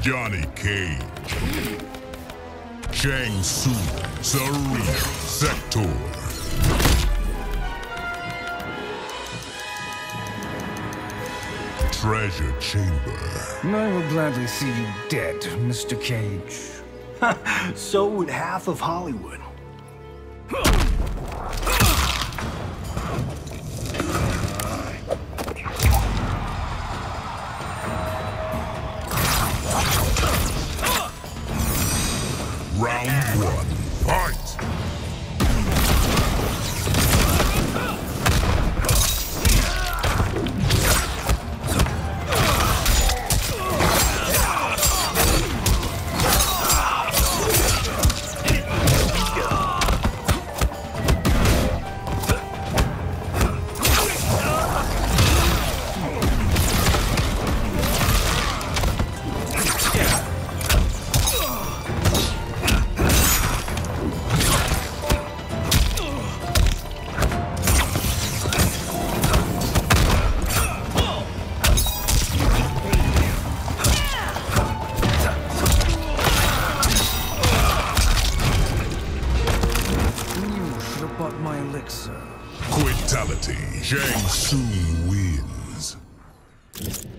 Johnny Cage. Shang Tsung, Serena, Sector. Treasure Chamber. I will gladly see you dead, Mr. Cage. So would half of Hollywood. Round one, fight! But my elixir. Quitality. Shang Tsung wins.